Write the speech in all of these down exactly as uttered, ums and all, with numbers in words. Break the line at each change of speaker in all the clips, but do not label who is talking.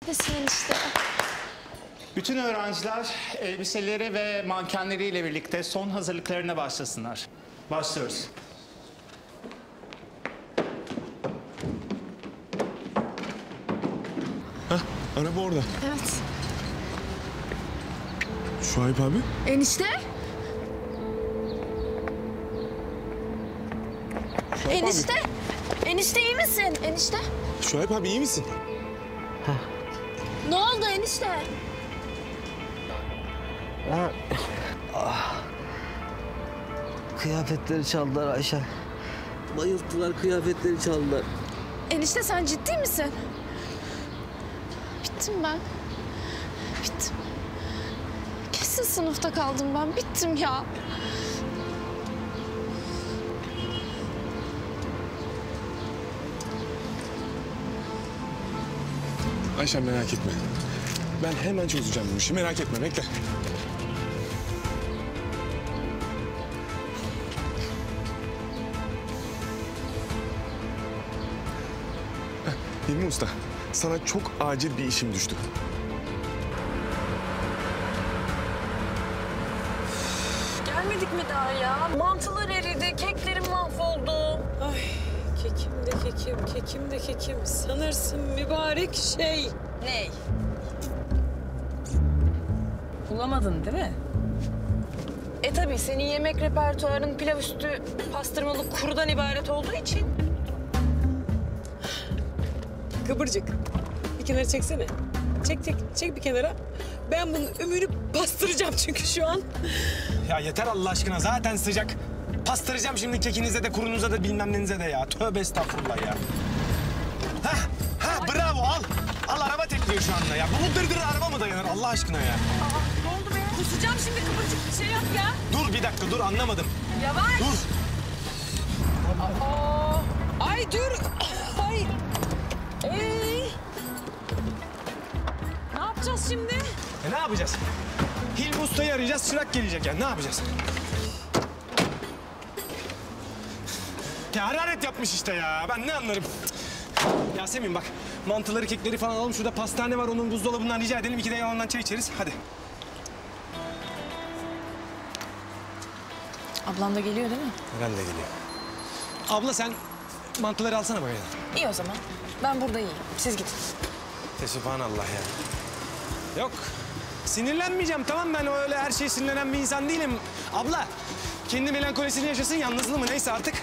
Nesin enişte?
Bütün öğrenciler elbiseleri ve mankenleriyle birlikte son hazırlıklarına başlasınlar. Başlıyoruz.
Hah, araba orada.
Evet.
Şuayb abi.
Enişte?
Şuayb
Enişte?
Abi.
Enişte iyi misin? Enişte?
Şuayb abi iyi misin?
Ne oldu enişte?
Ha. Ah. Kıyafetleri çaldılar Ayşe. Bayılttılar, kıyafetleri çaldılar.
Enişte sen ciddi misin? Bittim ben. Bittim. Kesin sınıfta kaldım ben. Bittim ya.
Ayşe merak etme. Ben hemen çözeceğim bu işi. Merak etme, bekle. Heh, Hilmi Usta, sana çok acil bir işim düştü.
Gelmedik mi daha ya? Mantılar eridi, keklerim mahvoldu. Ay kekim de kekim, kekim de kekim. Sanırsın mübarek şey. Ney? Bulamadın değil mi? E tabii senin yemek repertuarın pilav üstü pastırmalı kurudan ibaret olduğu için. Kıvırcık. Bir kenara çeksene. Çek çek, çek bir kenara. Ben bunun ömrünü bastıracağım çünkü şu an.
Ya yeter Allah aşkına, zaten sıcak. Pastıracağım şimdi kekinize de kurunuza da bilmem nenize de ya. Tövbe estağfurullah ya. Ha, ha bravo al. Al araba tekliyor şu anda ya. Bu dırdır araba mı dayanır Allah aşkına ya?
Aa, ne oldu be? Kusacağım şimdi kıvırcık, bir şey yap ya.
Dur bir dakika dur anlamadım.
Yavaş.
Dur.
Aa, ay dur. Ay. Ey. Ne yapacağız şimdi?
E ne yapacağız? Hilmi Usta'yı arayacağız, çırak gelecek yani. Ne yapacağız? Ya hararet yapmış işte ya. Ben ne anlarım? Yasemin bak, mantıları, kekleri falan alalım. Şurada pastane var, onun buzdolabından rica edelim. İki de yalandan çay içeriz. Hadi.
Ablam da geliyor değil mi?
Ben de geliyor. Abla sen mantıları alsana bana.
İyi o zaman. Ben burada iyiyim. Siz gidin.
Subhanallah ya. Yok. Sinirlenmeyeceğim tamam, ben öyle her şeye sinirlenen bir insan değilim. Abla kendi melankolisini yaşasın, yalnızlığı mı neyse artık.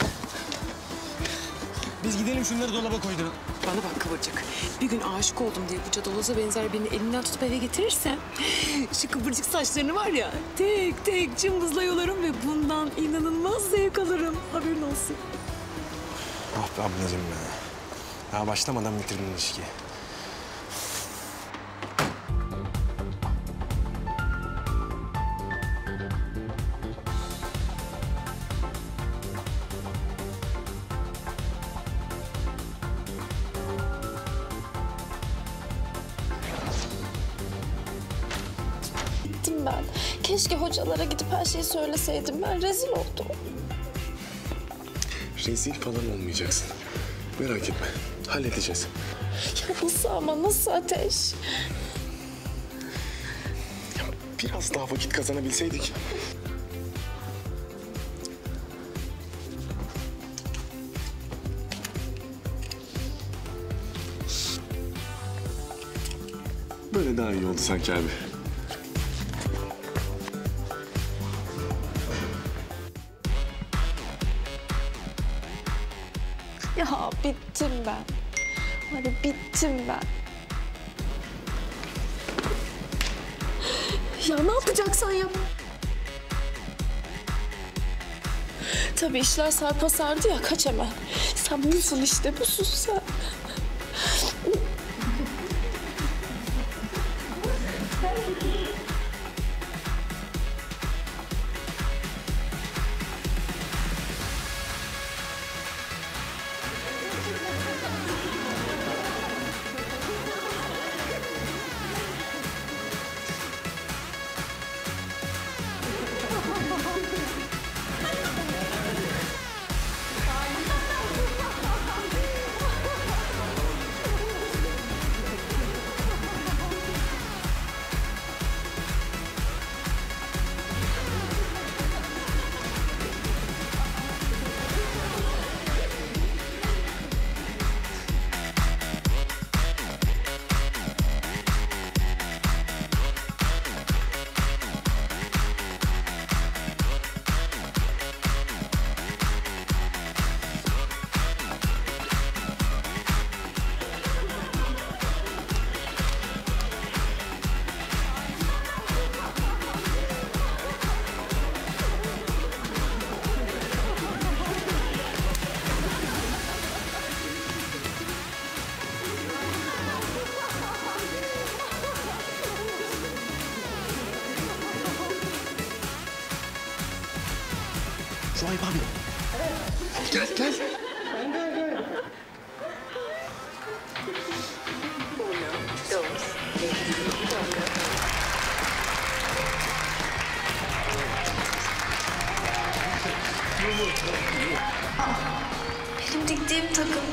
Biz gidelim şunları dolaba koyduralım.
Bana bak Kıvırcık. Bir gün aşık oldum diye bu cadaloza benzer birini elinden tutup eve getirirsen... ...şu kıvırcık saçlarını var ya, tek tek cımbızla yolarım ve bundan inanılmaz zevk alırım. Haberin olsun.
Ah be ablacığım be. Daha başlamadan bitirdin ilişkiyi.
Bittim ben. Keşke hocalara gidip her şeyi söyleseydim. Ben rezil oldum.
Rezil falan olmayacaksın. Merak etme, halledeceğiz.
Ya nasıl ama nasıl Ateş?
Ya biraz daha vakit kazanabilseydik. Böyle daha iyi oldu sanki abi.
Ya bittim ben. Hani bittim ben. Ya ne yapacaksan yap. Tabii işler sarpa sardı ya, kaç hemen. Sen busun işte, busun sen.
Şuayb abi. Gel gel.
Benim diktiğim takım.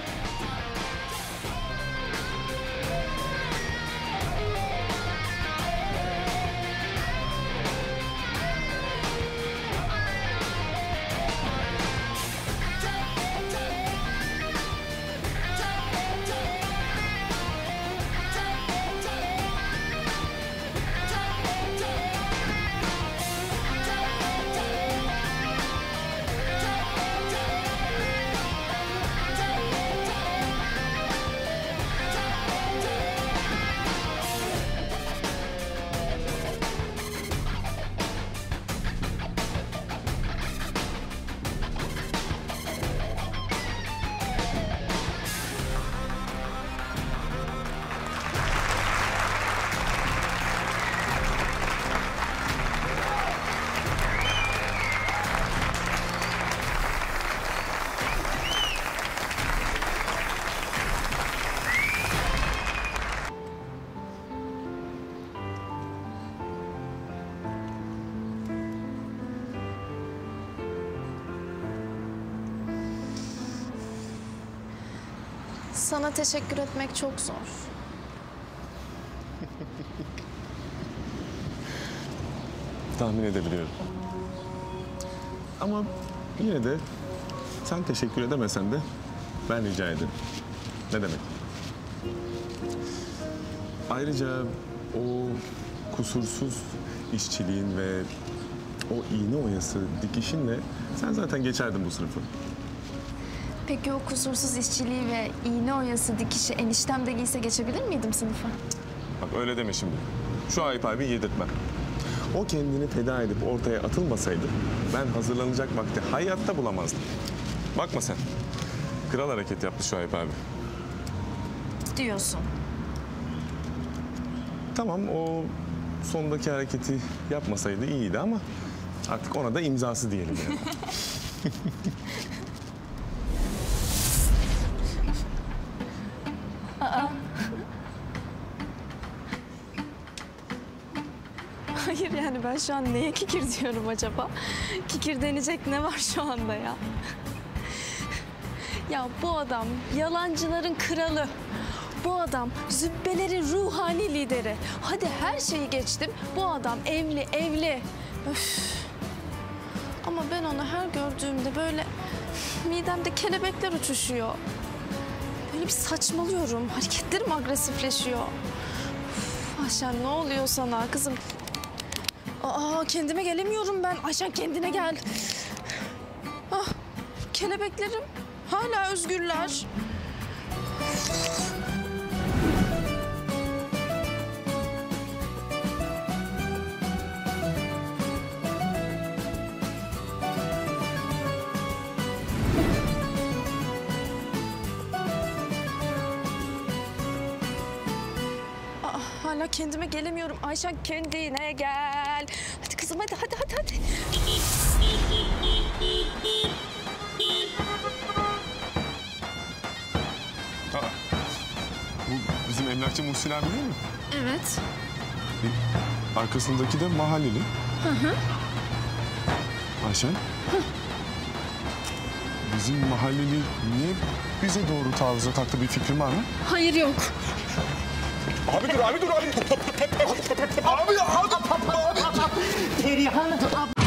Sana teşekkür etmek çok zor.
Tahmin edebiliyorum. Ama yine de sen teşekkür edemesen de ben rica ederim. Ne demek? Ayrıca o kusursuz işçiliğin ve o iğne oyası dikişinle sen zaten geçerdin bu sınıfı.
Peki o kusursuz işçiliği ve iğne oyası dikişi eniştem de giyse geçebilir miydim sınıfa?
Bak öyle deme şimdi. Şu Ayıp abi yedirtmem. O kendini feda edip ortaya atılmasaydı ben hazırlanacak vakti hayatta bulamazdım. Bakma sen. Kral hareket yaptı şu Ayıp abi.
Diyorsun.
Tamam o sondaki hareketi yapmasaydı iyiydi ama artık ona da imzası diyelim yani.
Hayır yani ben şu an neye kikir diyorum acaba? Kikir denecek ne var şu anda ya? Ya bu adam yalancıların kralı. Bu adam zübbelerin ruhani lideri. Hadi her şeyi geçtim. Bu adam evli, evli. Öf. Ama ben onu her gördüğümde böyle midemde kelebekler uçuşuyor. Böyle bir saçmalıyorum. Hareketlerim agresifleşiyor. Uf, Ayşen ne oluyor sana kızım? Aa kendime gelemiyorum ben. Ayşen kendine gel. Ah, kelebeklerim hala özgürler. Aa, hala kendime gelemiyorum. Ayşen kendine gel. Hadi kızım hadi hadi hadi hadi.
Aa, bu bizim emlakçı Muhsin abi değil mi?
Evet.
E, arkasındaki de mahalleli. Hı hı. Ayşen. Hı. Bizim mahalleli niye bize doğru taarruza taktı bir fikrin var mı?
Hayır yok.
Abi dur abi dur abi. Abi abi abi.
Perihan